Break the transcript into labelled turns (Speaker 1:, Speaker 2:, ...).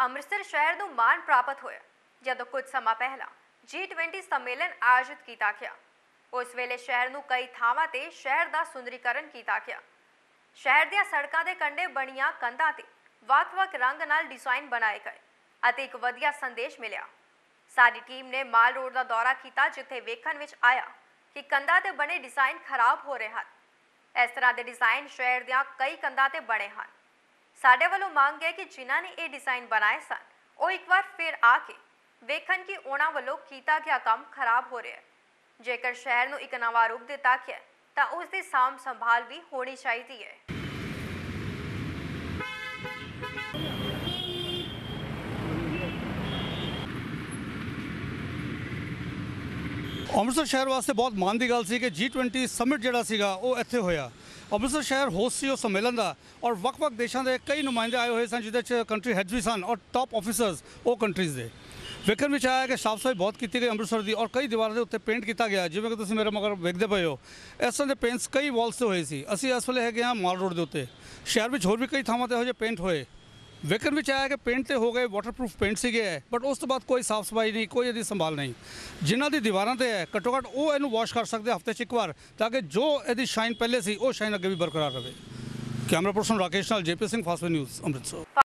Speaker 1: ਅੰਮ੍ਰਿਤਸਰ ਸ਼ਹਿਰ ਨੂੰ ਮਾਣ ਪ੍ਰਾਪਤ ਹੋਇਆ ਜਦੋਂ ਕੁਝ ਸਮਾਂ ਪਹਿਲਾਂ G20 ਸੰਮੇਲਨ ਆਯੋਜਿਤ ਕੀਤਾ ਗਿਆ। ਉਸ ਵੇਲੇ ਸ਼ਹਿਰ ਨੂੰ ਕਈ ਥਾਵਾਂ ਤੇ ਸ਼ਹਿਰ ਦਾ ਸੁੰਦਰੀਕਰਨ ਕੀਤਾ ਗਿਆ। ਸ਼ਹਿਰ ਦੀਆਂ ਸੜਕਾਂ ਦੇ ਕੰਢੇ ਬਣੀਆਂ ਕੰਧਾਂ ਤੇ ਵੱਖ-ਵੱਖ ਰੰਗ ਨਾਲ ਡਿਜ਼ਾਈਨ ਬਣਾਏ ਗਏ ਅਤੇ ਇੱਕ ਵਧੀਆ ਸੰਦੇਸ਼ ਮਿਲਿਆ। ਸਾਡੀ ਟੀਮ ਨੇ ਮਾਲ ਰੋਡ ਦਾ ਦੌਰਾ ਕੀਤਾ, ਜਿੱਥੇ ਵੇਖਣ ਵਿੱਚ ਆਇਆ ਕਿ ਕੰਧਾਂ ਤੇ ਬਣੇ ਡਿਜ਼ਾਈਨ ਖਰਾਬ ਹੋ ਰਹੇ ਹਨ। ਇਸ ਤਰ੍ਹਾਂ ਦੇ ਡਿਜ਼ਾਈਨ ਸ਼ਹਿਰ ਦੀਆਂ ਕਈ ਕੰਧਾਂ ਤੇ ਬਣੇ ਹਨ। ਸਾਡੇ ਵੱਲੋਂ ਮੰਗ ਹੈ ਕਿ ਜਿਨ੍ਹਾਂ ਨੇ ਇਹ ਡਿਜ਼ਾਈਨ ਬਣਾਏ ਸਨ ਉਹ ਇੱਕ ਵਾਰ ਫਿਰ ਆ ਕੇ ਵੇਖਣ ਕਿ ਉਹਨਾਂ ਵੱਲੋਂ ਕੀਤਾ ਗਿਆ ਕੰਮ ਖਰਾਬ ਹੋ ਰਿਹਾ ਹੈ। ਜੇਕਰ ਸ਼ਹਿਰ ਨੂੰ ਇੱਕ ਨਵਾਂ ਰੂਪ ਦਿੱਤਾ ਗਿਆ ਤਾਂ ਉਸ ਦੀ ਸਾਂਭ ਸੰਭਾਲ ਵੀ ਹੋਣੀ ਚਾਹੀਦੀ ਹੈ।
Speaker 2: ਅੰਮ੍ਰਿਤਸਰ ਸ਼ਹਿਰ ਵਾਸਤੇ ਬਹੁਤ ਮਾਣ ਦੀ ਗੱਲ ਸੀ ਕਿ G20 ਸਮਿਟ ਜਿਹੜਾ ਸੀਗਾ ਉਹ ਇੱਥੇ ਹੋਇਆ। ਅੰਮ੍ਰਿਤਸਰ ਸ਼ਹਿਰ ਹੋਸਟ ਸੀ ਉਹ ਸੰਮੇਲਨ ਦਾ ਔਰ ਵੱਖ-ਵੱਖ ਦੇਸ਼ਾਂ ਦੇ ਕਈ ਨੁਮਾਇੰਦੇ ਆਏ ਹੋਏ ਸਨ, ਜਿਹਦੇ 'ਚ ਕੰਟਰੀ ਹੈਡਸ ਵੀ ਸਨ ਔਰ ਟਾਪ ਆਫਿਸਰਸ ਉਹ ਕੰਟਰੀਜ਼ ਦੇ। ਵੇਖਣ ਵਿੱਚ ਆਇਆ ਕਿ ਸਾਫ ਸਫਾਈ ਬਹੁਤ ਕੀਤੀ ਗਈ ਅੰਮ੍ਰਿਤਸਰ ਦੀ ਔਰ ਕਈ ਦੀਵਾਰਾਂ ਦੇ ਉੱਤੇ ਪੇਂਟ ਕੀਤਾ ਗਿਆ, ਜਿਵੇਂ ਕਿ ਤੁਸੀਂ ਮੇਰੇ ਮਗਰ ਵੇਖਦੇ ਪਏ ਹੋ। ਇਸ ਤਰ੍ਹਾਂ ਦੇ ਪੇਂਟਸ ਕਈ ਵਾਲਸ 'ਤੇ ਹੋਏ ਸੀ। ਅਸੀਂ ਇਸ ਵੇਲੇ ਹੈਗੇ ਹਾਂ ਮਾਲ ਰੋਡ ਦੇ ਉੱਤੇ। ਸ਼ਹਿਰ ਵਿੱਚ ਹੋਰ ਵੀ ਕਈ ਥਾਵਾਂ 'ਤੇ ਇਹੋ ਜਿਹੇ ਪੇਂਟ ਹੋਏ। ਵੇਖਣ ਵਿੱਚ ਆਇਆ ਕਿ ਪੇਂਟ ਤੇ ਹੋ ਗਏ ਵਾਟਰਪ੍ਰੂਫ ਪੇਂਟ ਸੀਗੇ, ਬਟ ਉਸ ਤੋਂ ਬਾਅਦ ਕੋਈ ਸਾਫ ਸਫਾਈ ਨਹੀਂ, ਕੋਈ ਇਹਦੀ ਸੰਭਾਲ ਨਹੀਂ। ਜਿਨ੍ਹਾਂ ਦੀ ਦੀਵਾਰਾਂ ਤੇ ਹੈ ਘੱਟੋ ਘੱਟ ਉਹ ਇਹਨੂੰ ਵਾਸ਼ ਕਰ ਸਕਦੇ ਹਫ਼ਤੇ 'ਚ ਇੱਕ ਵਾਰ, ਤਾਂ ਕਿ ਜੋ ਇਹਦੀ ਸ਼ਾਈਨ ਪਹਿਲੇ ਸੀ ਉਹ ਸ਼ਾਈਨ ਅੱਗੇ ਵੀ ਬਰਕਰਾਰ ਰਹੇ। ਕੈਮਰਾ ਪਰਸਨ ਰਾਕੇਸ਼ ਨਾਲ JP Singh, Fastway News, Amritsar.